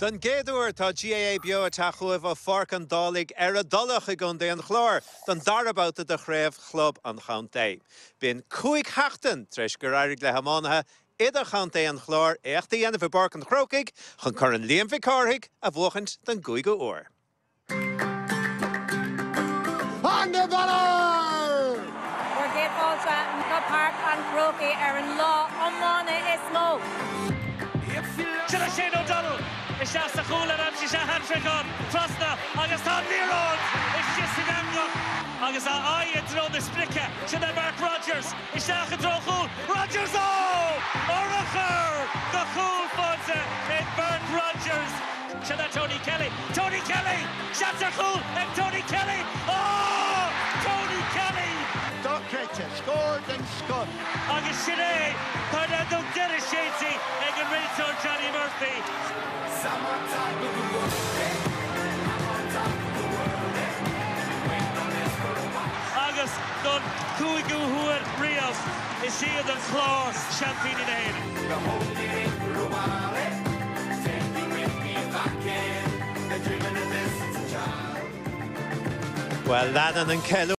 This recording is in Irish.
Den géadúir tá GAA bio atá chuamh ó Fork an Dálaigh ar a dulach i gcundaí an chlár don darabáta de chréibh chlub an Chaunté. Bíonn 5 heachtain treis go raibh le hamánathe idir Chaunté an chlár éachtaí dhéanamh Borc an Chrócaigh chun chur an líon bhicárthaigh a bhuachant den 2 uair. On the ball! We're getting Ultra in the Park on Croaky, Aaron Law, Omana Ismo. Should I say O'Donnell? It's just a cool and she's a hat-trick on Frosna, August on Nearod, it's just an angle. August I throw the splicker, should I Mark Rogers, it's a throw cool, Rogers Oracher, the cool funds in Mark Rogers. Should I Tony Kelly, shots are cool, and Tony Kelly, Tony Kelly. Docketer scored and scored. August Shine, Fernando Dennis Shadesy, and a return Johnny Murphy. Agus don Cúigiú Huair Rios is siad an chlár champion in éan. Well, Lannan and Kelly